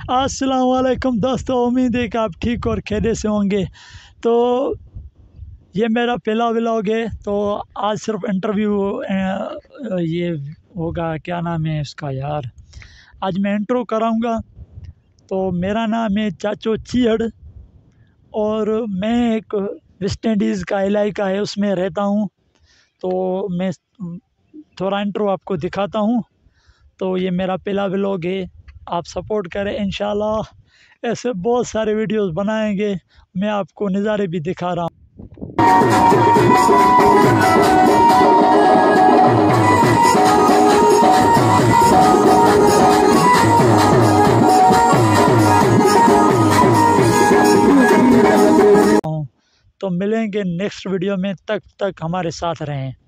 अस्सलाम वालेकुम दोस्तों, उम्मीद है कि आप ठीक और खैरियत से होंगे। तो ये मेरा पहला व्लॉग है। तो आज सिर्फ इंटरव्यू ये होगा, क्या नाम है इसका यार, आज मैं इंट्रो कराऊंगा। तो मेरा नाम है चाचो चियड़ और मैं एक वेस्ट इंडीज़ का इलाका है उसमें रहता हूँ। तो मैं थोड़ा इंट्रो आपको दिखाता हूँ। तो ये मेरा पहला व्लॉग है, आप सपोर्ट करें इंशाल्लाह। ऐसे बहुत सारे वीडियोस बनाएंगे, मैं आपको नज़ारे भी दिखा रहा हूँ। तो मिलेंगे नेक्स्ट वीडियो में, तब तक हमारे साथ रहें।